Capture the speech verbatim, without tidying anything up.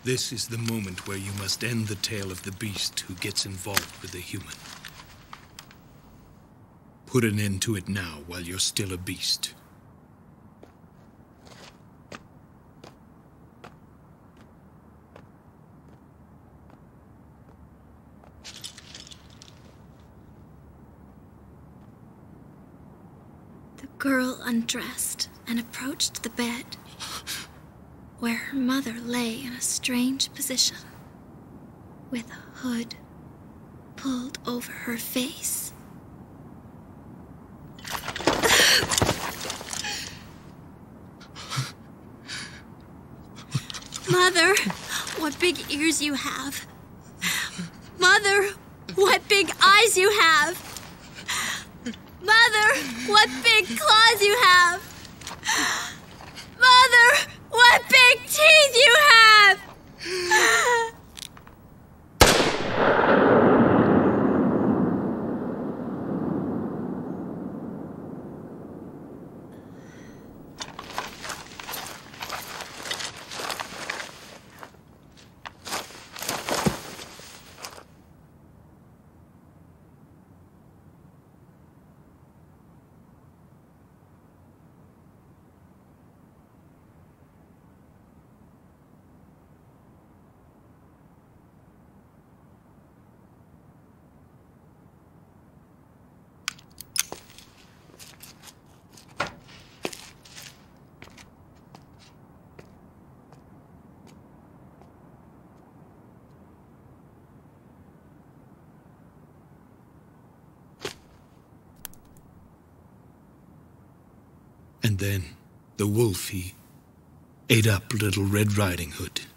This is the moment where you must end the tale of the beast who gets involved with the human. Put an end to it now while you're still a beast. The girl undressed and approached the bed, where her mother lay in a strange position, with a hood pulled over her face. Mother, what big ears you have. Mother, what big eyes you have. Mother, what big claws you have. Mother, what big teeth you have. And then the wolf, he ate up Little Red Riding Hood.